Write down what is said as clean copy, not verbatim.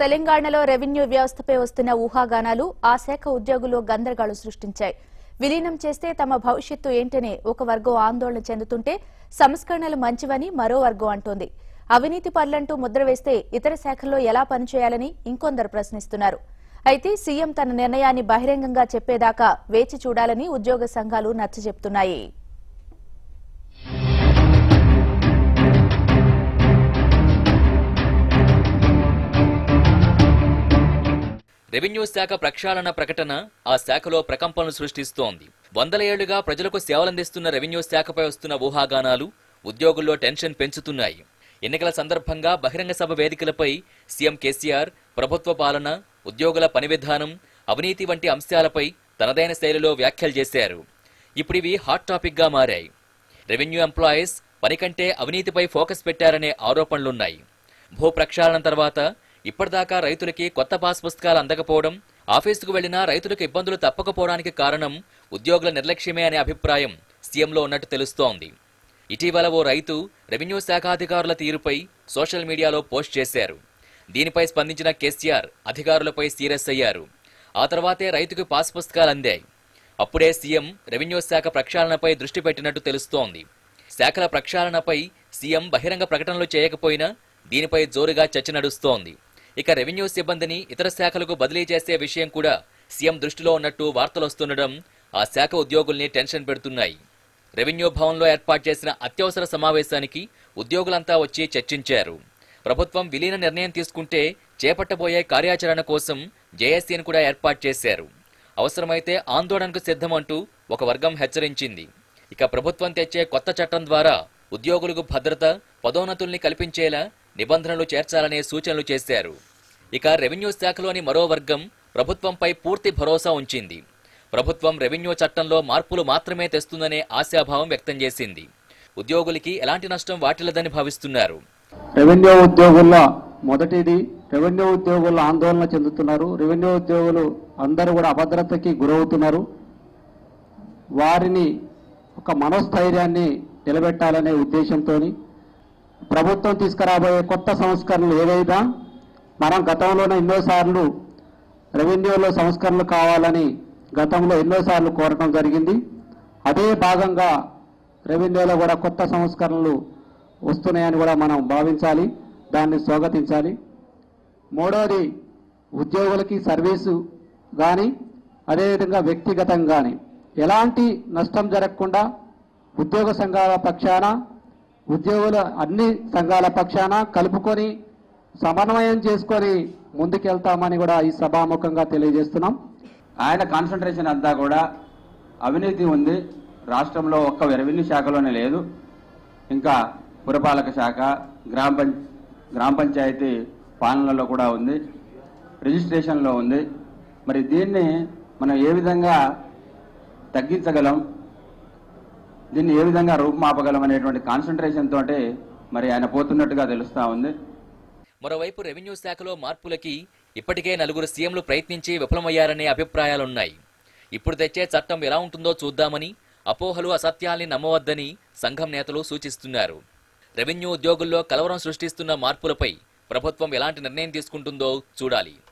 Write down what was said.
తెలంగాణలో రెవెన్యూ వ్యవస్థపై వస్తున్న ఊహాగానాలు ఆ శాఖ ఉద్యోగులు గందరగోళం సృష్టించాయి. విలీనం చేస్తే తమ భవిష్యత్తు ఏంటని ఒక వర్గం ఆందోళన చెందుతుంటే సంస్కరణలు మంచివని మరో వర్గం అంటోంది. అవినీతి పనులంటూ ముద్ర వేస్తే ఇతర శాఖల్లో ఎలా పనిచేయాలని ఇంకొందరు ప్రశ్నిస్తున్నారు. అయితే సీఎం తన నిర్ణయాన్ని బహిరంగంగా చెప్పేదాకా వేచి చూడాలని ఉద్యోగ సంఘాలు నచ్చజెప్తున్నాయి. రెవెన్యూ శాఖ ప్రక్షాళన ప్రకటన ఆ శాఖలో ప్రకంపనలు సృష్టిస్తోంది. వందల ఏళ్లుగా ప్రజలకు సేవలందిస్తున్న రెవెన్యూ శాఖపై వస్తున్న ఊహాగానాలు ఉద్యోగుల్లో టెన్షన్ పెంచుతున్నాయి. ఎన్నికల సందర్భంగా బహిరంగ సభ వేదికలపై సీఎం కేసీఆర్ ప్రభుత్వ పాలన, ఉద్యోగుల పని విధానం, అవినీతి వంటి అంశాలపై తనదైన శైలిలో వ్యాఖ్యలు చేశారు. ఇప్పుడివి హాట్ టాపిక్ గా మారాయి. రెవెన్యూ ఎంప్లాయీస్ పని కంటే అవినీతిపై ఫోకస్ పెట్టారనే ఆరోపణలున్నాయి. భూ ప్రక్షాళన తర్వాత ఇప్పటిదాకా రైతులకి కొత్త పాస్ పుస్తకాలు అందకపోవడం, ఆఫీసుకు వెళ్లినా రైతులకు ఇబ్బందులు తప్పకపోవడానికి కారణం ఉద్యోగుల నిర్లక్ష్యమే అనే అభిప్రాయం సీఎంలో ఉన్నట్టు తెలుస్తోంది. ఇటీవల ఓ రైతు రెవెన్యూ శాఖాధికారుల తీరుపై సోషల్ మీడియాలో పోస్ట్ చేశారు. దీనిపై స్పందించిన కేసీఆర్ అధికారులపై సీరియస్ అయ్యారు. ఆ తర్వాతే రైతుకు పాస్ పుస్తకాలు అందాయి. అప్పుడే సీఎం రెవెన్యూ శాఖ ప్రక్షాళనపై దృష్టి పెట్టినట్టు తెలుస్తోంది. శాఖల ప్రక్షాళనపై సీఎం బహిరంగ ప్రకటనలు చేయకపోయినా దీనిపై జోరుగా చర్చ నడుస్తోంది. ఇక రెవెన్యూ సిబ్బందిని ఇతర శాఖలకు బదిలీ చేసే విషయం కూడా సీఎం దృష్టిలో ఉన్నట్టు వార్తలొస్తుండడం ఆ శాఖ ఉద్యోగుల్ని టెన్షన్ పెడుతున్నాయి. రెవెన్యూ భవన్లో ఏర్పాటు చేసిన అత్యవసర సమావేశానికి ఉద్యోగులంతా వచ్చి చర్చించారు. ప్రభుత్వం విలీన నిర్ణయం తీసుకుంటే చేపట్టబోయే కార్యాచరణ కోసం జేఏసీని కూడా ఏర్పాటు చేశారు. అవసరమైతే ఆందోళనకు సిద్ధమంటూ ఒక వర్గం హెచ్చరించింది. ఇక ప్రభుత్వం తెచ్చే కొత్త చట్టం ద్వారా ఉద్యోగులకు భద్రత, పదోన్నతుల్ని కల్పించేలా నిబంధనలు చేర్చాలనే సూచనలు చేశారు. ఇక రెవెన్యూ శాఖలోని మరో వర్గం ప్రభుత్వంపై పూర్తి భరోసా ఉంచింది. ప్రభుత్వం రెవెన్యూ చట్టంలో మార్పులు మాత్రమే తెస్తుందనే ఆశాభావం వ్యక్తం చేసింది. ఉద్యోగులకి ఎలాంటి నష్టం వాటిల్లదని భావిస్తున్నారు. రెవెన్యూ ఉద్యోగుల్లో మొదటిది, రెవెన్యూ ఉద్యోగులు ఆందోళన చెందుతున్నారు. రెవెన్యూ ఉద్యోగులు అందరూ కూడా అభద్రతకి గురవుతున్నారు. వారిని ఒక మనోస్థైర్యాన్ని నిలబెట్టాలనే ఉద్దేశంతో ప్రభుత్వం తీసుకురాబోయే కొత్త సంస్కరణలు ఏదైనా మనం గతంలోనే ఎన్నోసార్లు రెవెన్యూలో సంస్కరణలు కావాలని గతంలో ఎన్నోసార్లు కోరటం జరిగింది. అదే భాగంగా రెవెన్యూలో కూడా కొత్త సంస్కరణలు వస్తున్నాయని కూడా మనం భావించాలి, దాన్ని స్వాగతించాలి. మూడోది, ఉద్యోగులకి సర్వీసు కానీ అదేవిధంగా వ్యక్తిగతంగా కానీ ఎలాంటి నష్టం జరగకుండా ఉద్యోగ సంఘాల పక్షాన, ఉద్యోగుల అన్ని సంఘాల పక్షాన కలుపుకొని సమన్వయం చేసుకొని ముందుకెళ్తామని కూడా ఈ సభాముఖంగా తెలియజేస్తున్నాం. ఆయన కాన్సన్ట్రేషన్ అంతా కూడా అవినీతి ఉంది. రాష్ట్రంలో ఒక్క రెవెన్యూ శాఖలోనే లేదు, ఇంకా పురపాలక శాఖ, గ్రామ పంచాయతీ పాలనలో కూడా ఉంది, రిజిస్ట్రేషన్లో ఉంది. మరి దీన్ని మనం ఏ విధంగా తగ్గించగలం, దీన్ని ఏ విధంగా రూపుమాపగలం అనేటువంటి కాన్సన్ట్రేషన్ తోటి మరి ఆయన పోతున్నట్టుగా తెలుస్తా ఉంది. మరోవైపు రెవెన్యూ శాఖలో మార్పులకి ఇప్పటికే నలుగురు సీఎంలు ప్రయత్నించి విఫలమయ్యారనే అభిప్రాయాలున్నాయి. ఇప్పుడు తెచ్చే చట్టం ఎలా ఉంటుందో చూద్దామని, అపోహలు, అసత్యాల్ని నమ్మవద్దని సంఘం నేతలు సూచిస్తున్నారు. రెవెన్యూ ఉద్యోగుల్లో కలవరం సృష్టిస్తున్న మార్పులపై ప్రభుత్వం ఎలాంటి నిర్ణయం తీసుకుంటుందో చూడాలి.